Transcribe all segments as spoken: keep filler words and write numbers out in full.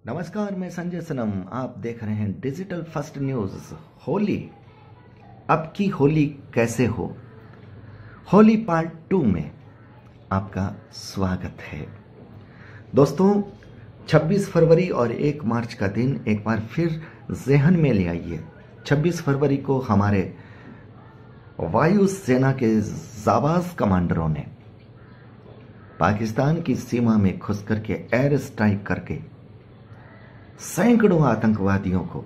नमस्कार, मैं संजय सनम। आप देख रहे हैं डिजिटल फर्स्ट न्यूज। होली, अब की होली कैसे हो, होली पार्ट टू में आपका स्वागत है। दोस्तों, छब्बीस फरवरी और एक मार्च का दिन एक बार फिर ज़हन में ले आइए। छब्बीस फरवरी को हमारे वायु सेना के जाबाज कमांडरों ने पाकिस्तान की सीमा में घुस करके एयर स्ट्राइक करके सैकड़ों आतंकवादियों को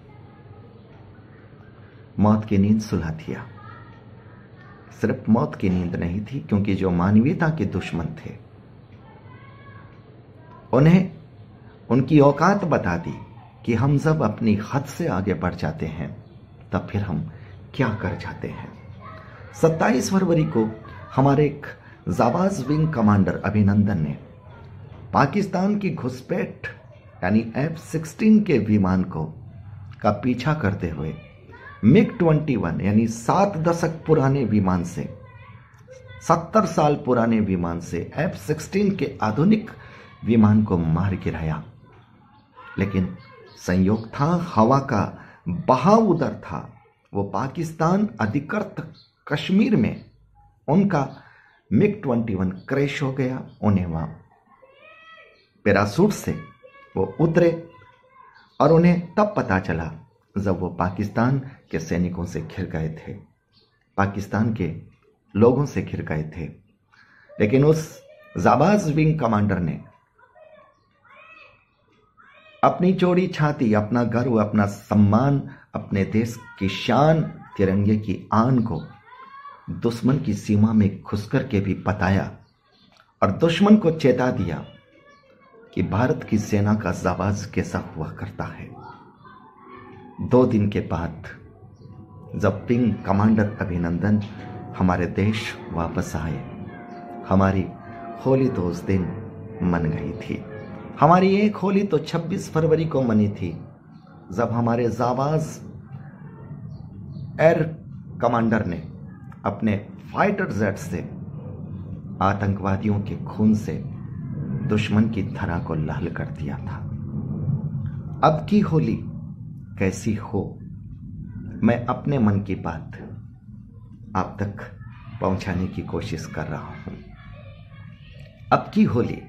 मौत की नींद सुला दिया। सिर्फ मौत की नींद नहीं थी, क्योंकि जो मानवीयता के दुश्मन थे उन्हें उनकी औकात बता दी कि हम जब अपनी हद से आगे बढ़ जाते हैं तब फिर हम क्या कर जाते हैं। सत्ताईस फरवरी को हमारे एक जाबाज विंग कमांडर अभिनंदन ने पाकिस्तान की घुसपैठ यानी एफ सिक्सटीन के विमान को का पीछा करते हुए मिग इक्कीस यानी सात दशक पुराने विमान से सत्तर साल पुराने विमान से एफ सिक्सटीन के आधुनिक विमान को मार गिराया। लेकिन संयोग था, हवा का बहाव उधर था। वो पाकिस्तान अधिकृत कश्मीर में उनका मिग इक्कीस क्रैश हो गया। उन्हें वहां पैराशूट से वो उतरे और उन्हें तब पता चला जब वो पाकिस्तान के सैनिकों से घिर गए थे, पाकिस्तान के लोगों से घिर गए थे। लेकिन उस जाबाज विंग कमांडर ने अपनी चौड़ी छाती, अपना गर्व, अपना सम्मान, अपने देश की शान, तिरंगे की आन को दुश्मन की सीमा में घुसकर के भी बताया और दुश्मन को चेता दिया कि भारत की सेना का जाबाज कैसा हुआ करता है। दो दिन के बाद जब विंग कमांडर अभिनंदन हमारे देश वापस आए, हमारी होली तो उस दिन मन गई थी। हमारी एक होली तो छब्बीस फरवरी को मनी थी, जब हमारे जाबाज एयर कमांडर ने अपने फाइटर जेट से आतंकवादियों के खून से दुश्मन की धरा को लाल कर दिया था। अब की होली कैसी हो, मैं अपने मन की बात आप तक पहुंचाने की कोशिश कर रहा हूं। अब की होली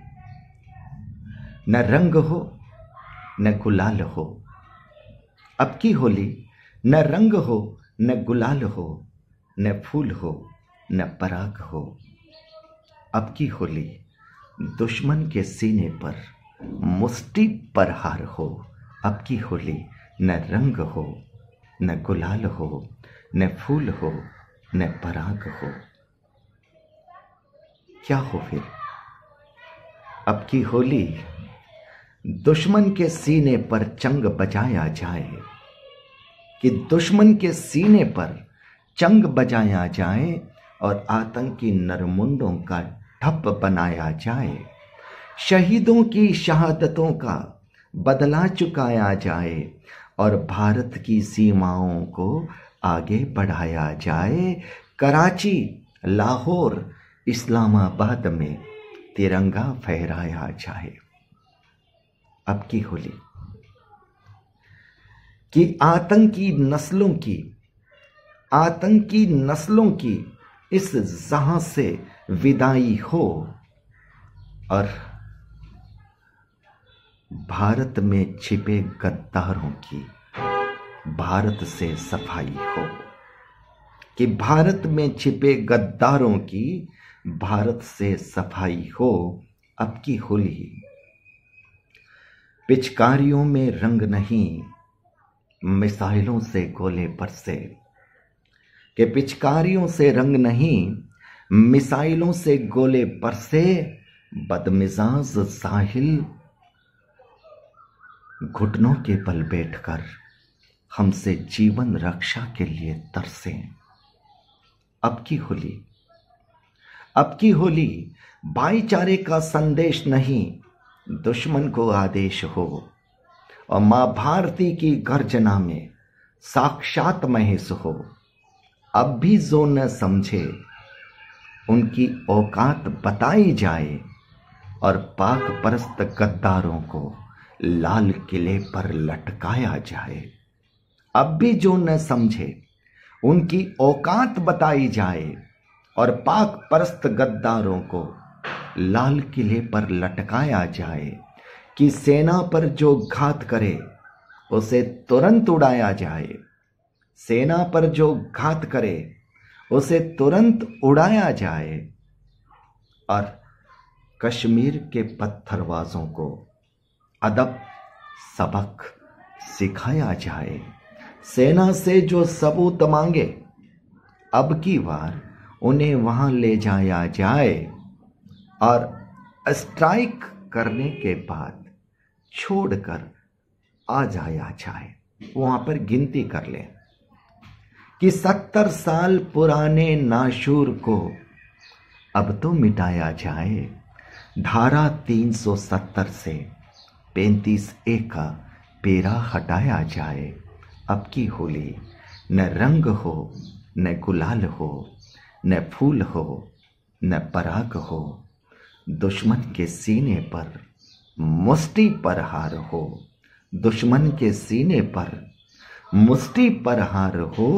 न रंग हो न गुलाल हो, अब की होली न रंग हो न गुलाल हो, न फूल हो न पराग हो। अब की होली दुश्मन के सीने पर मुष्टि पर हार हो। अब की होली न रंग हो न गुलाल हो न फूल हो न पराग हो। क्या हो फिर? अब की होली दुश्मन के सीने पर चंग बजाया जाए, कि दुश्मन के सीने पर चंग बजाया जाए और आतंकी नरमुंडों का ठप बनाया जाए। शहीदों की शहादतों का बदला चुकाया जाए और भारत की सीमाओं को आगे बढ़ाया जाए। कराची, लाहौर, इस्लामाबाद में तिरंगा फहराया जाए। अब की होली कि आतंकी नस्लों की आतंकी नस्लों की इस जहां से विदाई हो और भारत में छिपे गद्दारों की भारत से सफाई हो, कि भारत में छिपे गद्दारों की भारत से सफाई हो। अब की होली पिचकारियों में रंग नहीं, मिसाइलों से गोले बरसे, कि पिचकारियों से रंग नहीं, मिसाइलों से गोले बरसे। बदमिजाज साहिल घुटनों के बल बैठकर हमसे जीवन रक्षा के लिए तरसे। अब की होली अब की होली भाईचारे का संदेश नहीं, दुश्मन को आदेश हो। और मां भारती की गर्जना में साक्षात महेश हो। अब भी जो न समझे उनकी औकात बताई जाए और पाक परस्त गद्दारों को लाल किले पर लटकाया जाए। अब भी जो न समझे उनकी औकात बताई जाए और पाक परस्त गद्दारों को लाल किले पर लटकाया जाए कि सेना पर जो घात करे उसे तुरंत उड़ाया जाए। सेना पर जो घात करे उसे तुरंत उड़ाया जाए और कश्मीर के पत्थरबाजों को अदब सबक सिखाया जाए। सेना से जो सबूत मांगे अब की बार उन्हें वहां ले जाया जाए और स्ट्राइक करने के बाद छोड़कर आ जाया जाए। वहां पर गिनती कर लें कि सत्तर साल पुराने नाशूर को अब तो मिटाया जाए। धारा तीन सौ सत्तर से पैंतीस ए का पेरा हटाया जाए। अब की होली न रंग हो, न गुलाल हो, न फूल हो, न पराग हो। दुश्मन के सीने पर मुष्टि प्रहार हो, दुश्मन के सीने पर मुष्टि प्रहार हो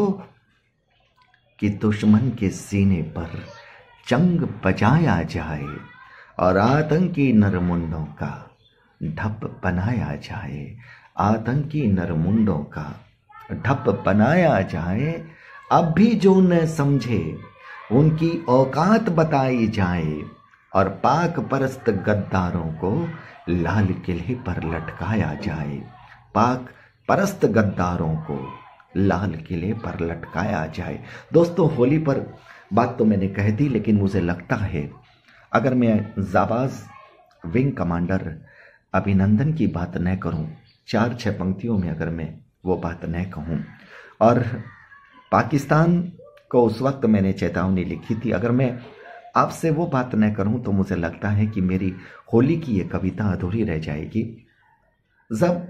कि दुश्मन के सीने पर चंग बजाया जाए और आतंकी नरमुंडों का ढप बनाया जाए। आतंकी नरमुंडों का ढप बनाया जाए। अब भी जो न समझे उनकी औकात बताई जाए और पाक परस्त गद्दारों को लाल किले पर लटकाया जाए। पाक परस्त गद्दारों को लाल किले पर लटकाया जाए। दोस्तों, होली पर बात तो मैंने कह दी, लेकिन मुझे लगता है अगर मैं जाबाज विंग कमांडर अभिनंदन की बात न करूं, चार छह पंक्तियों में अगर मैं वो बात न कहूं, और पाकिस्तान को उस वक्त मैंने चेतावनी लिखी थी, अगर मैं आपसे वो बात न करूं तो मुझे लगता है कि मेरी होली की ये कविता अधूरी रह जाएगी। जब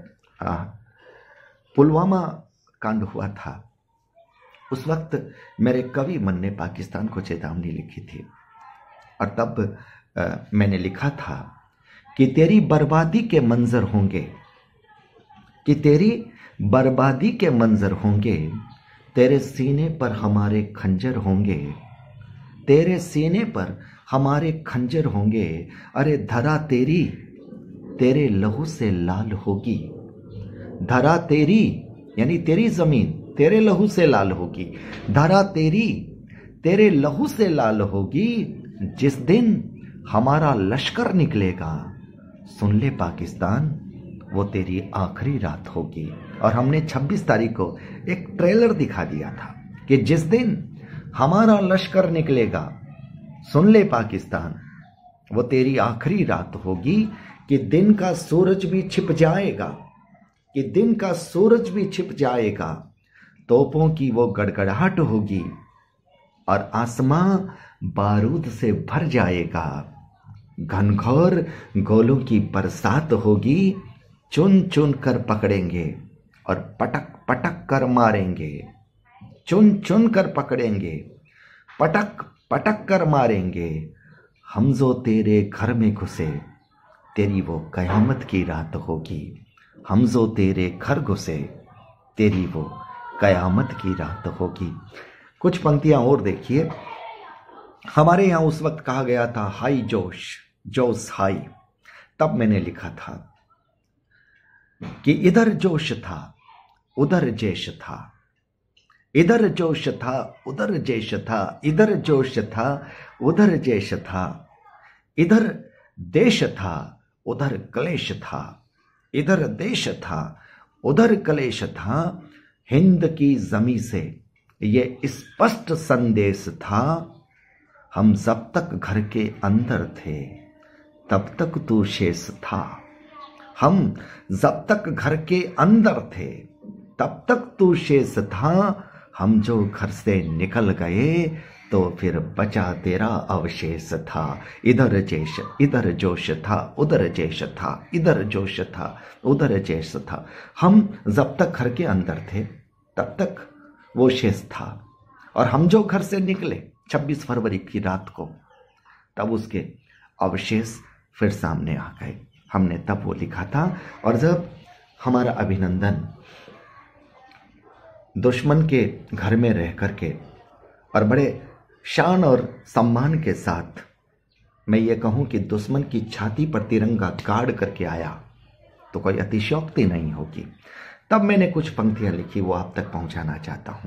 पुलवामा कांड हुआ था उस वक्त मेरे कवि मन ने पाकिस्तान को चेतावनी लिखी थी और तब आ, मैंने लिखा था कि तेरी बर्बादी के मंजर होंगे, कि तेरी बर्बादी के मंजर होंगे, तेरे सीने पर हमारे खंजर होंगे, तेरे सीने पर हमारे खंजर होंगे। अरे धरा तेरी तेरे लहू से लाल होगी, धरा तेरी यानी तेरी जमीन तेरे लहू से लाल होगी, धरा तेरी तेरे लहू से लाल होगी। जिस दिन हमारा लश्कर निकलेगा सुन ले पाकिस्तान, वो तेरी आखिरी रात होगी। और हमने छब्बीस तारीख को एक ट्रेलर दिखा दिया था कि जिस दिन हमारा लश्कर निकलेगा सुन ले पाकिस्तान, वो तेरी आखिरी रात होगी। कि दिन का सूरज भी छिप जाएगा, कि दिन का सूरज भी छिप जाएगा, तोपों की वो गड़गड़ाहट होगी और आसमां बारूद से भर जाएगा। घनघोर गोलों की बरसात होगी, चुन चुन कर पकड़ेंगे और पटक पटक कर मारेंगे, चुन चुन कर पकड़ेंगे, पटक पटक कर मारेंगे। हम जो तेरे घर में घुसे तेरी वो कयामत की रात होगी, हम जो तेरे घर घुसे तेरी वो कयामत की रात होगी। कुछ पंक्तियां और देखिए। हमारे यहां उस वक्त कहा गया था हाई जोश, जोश हाई। तब मैंने लिखा था कि इधर जोश था उधर जैश था, इधर जोश था उधर जैश था, इधर जोश था उधर जैश था, इधर देश था उधर क्लेश था, इधर देश था उधर क्लेश था। हिंद की जमी से ये स्पष्ट संदेश था, हम जब तक घर के अंदर थे तब तक तू शेष था, हम जब तक घर के अंदर थे तब तक तू शेष था। हम जो घर से निकल गए तो फिर बचा तेरा अवशेष था। इधर जैश इधर जोश था उधर जैश था, इधर जोश था उधर जैश था। हम जब तक घर के अंदर थे तब तक वो शेष था और हम जो घर से निकले छब्बीस फरवरी की रात को तब उसके अवशेष फिर सामने आ गए। हमने तब वो लिखा था। और जब हमारा अभिनंदन दुश्मन के घर में रह करके और बड़े शान और सम्मान के साथ मैं ये कहूं कि दुश्मन की छाती पर तिरंगा गाड़ करके आया तो कोई अतिशयोक्ति नहीं होगी। तब मैंने कुछ पंक्तियां लिखी, वो आप तक पहुंचाना चाहता हूं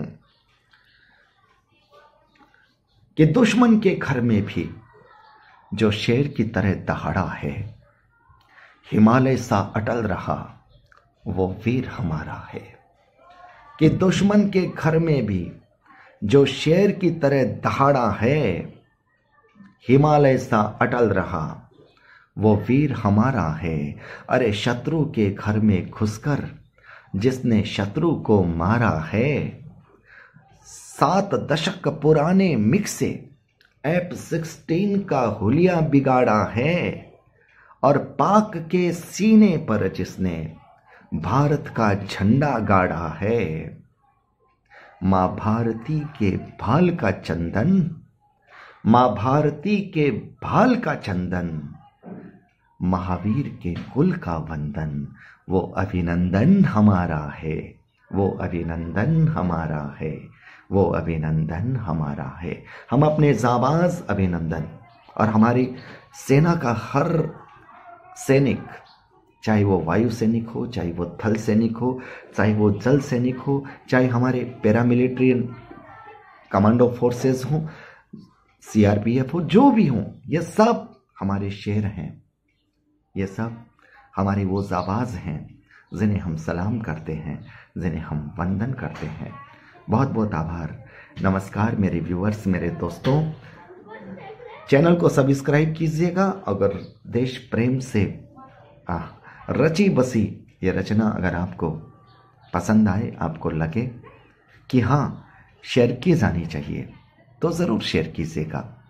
कि दुश्मन के घर में भी जो शेर की तरह दहाड़ा है, हिमालय सा अटल रहा वो वीर हमारा है। कि दुश्मन के घर में भी जो शेर की तरह दहाड़ा है, हिमालय सा अटल रहा वो वीर हमारा है। अरे शत्रु के घर में घुसकर जिसने शत्रु को मारा है, सात दशक पुराने मिग से एफ सिक्सटीन का हुलिया बिगाड़ा है। और पाक के सीने पर जिसने भारत का झंडा गाड़ा है, मां भारती के भाल का चंदन, मां भारती के भाल का चंदन, महावीर के कुल का वंदन। वो अभिनंदन हमारा है, वो अभिनंदन हमारा है, वो अभिनंदन हमारा है। हम अपने जाबाज अभिनंदन और हमारी सेना का हर सैनिक, चाहे वो वायु सैनिक हो, चाहे वो थल सैनिक हो, चाहे वो जल सैनिक हो, चाहे हमारे पैरामिलिट्री कमांडो फोर्सेस हो, सीआरपीएफ हो, जो भी हो, ये सब हमारे शेर हैं। ये सब हमारे वो जाबाज हैं जिन्हें हम सलाम करते हैं, जिन्हें हम वंदन करते हैं। बहुत बहुत आभार। नमस्कार मेरे व्यूअर्स, मेरे दोस्तों, चैनल को सब्सक्राइब कीजिएगा। अगर देश प्रेम से आ, रची बसी ये रचना अगर आपको पसंद आए, आपको लगे कि हाँ शेयर की जानी चाहिए, तो ज़रूर शेयर कीजिएगा।